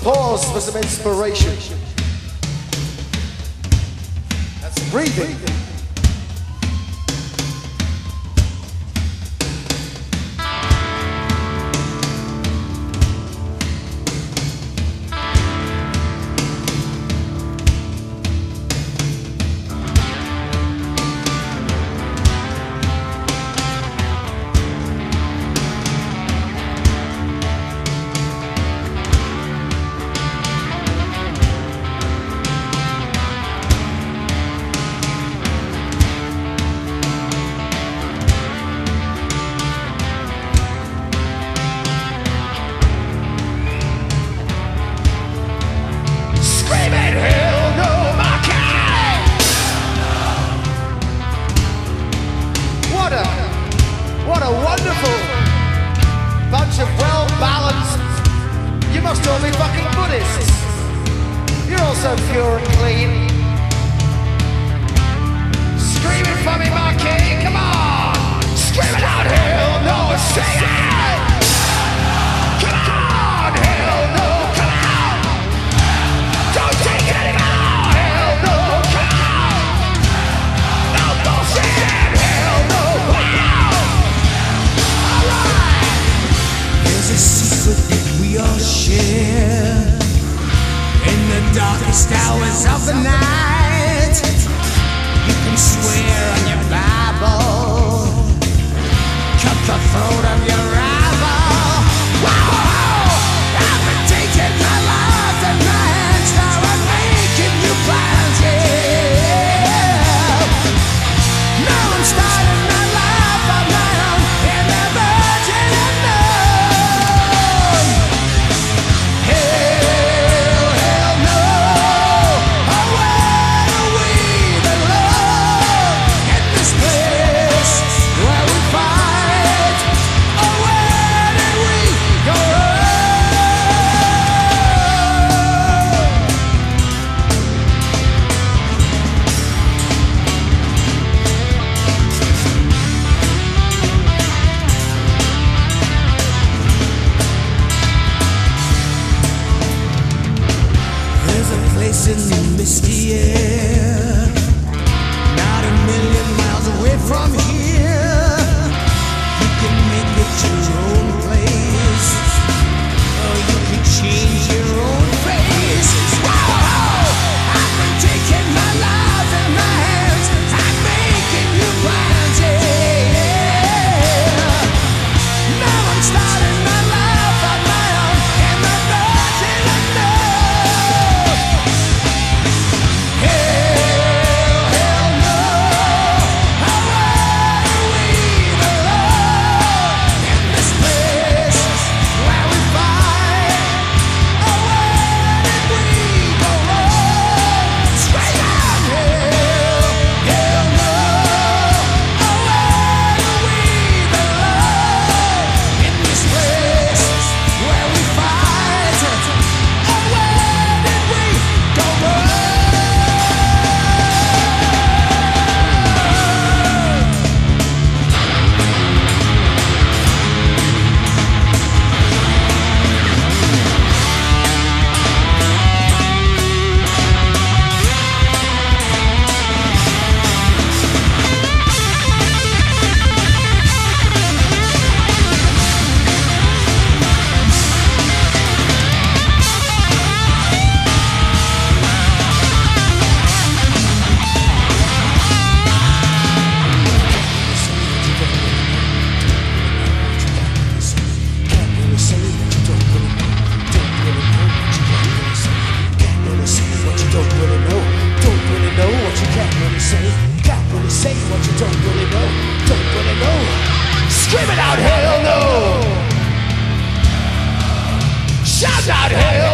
pause for some inspiration. That's breathing. What a wonderful bunch of well-balanced, you must all be fucking Buddhists. You're all so pure and clean. Screaming for me, my king, come on! Screaming out, hell no, sing it! Come on, hell no, come on! Don't take it anymore, hell no, come on! No bullshit, hell no, wow! There's a secret that we all share in the darkest hours of the night. You can swear on your Bible, cut the throat of your rival. Whoa! I've been taking my life in my hands, now I'm making new plans, yeah. Now I'm starting my life on my own in the virgin unknown. Hell, hell no. Oh, where do we belong? In this place where we fight. Oh, where did we go wrong? There's a place in the misty air, not a million miles away from here. You can make it your own place, or you can change your own face. Whoa! I've been taking my life in my hands, I'm making new plans, yeah. Now I'm starting my life on my own in the virgin unknown. Hell, hell no. Oh, where do we belong? In this place where we fight. Oh, where did we go wrong? Straight on, hell, hell no. Oh, where do we belong? In this place where we fight. Oh, where did we go wrong? Scream it out, hell no! Shout out, hell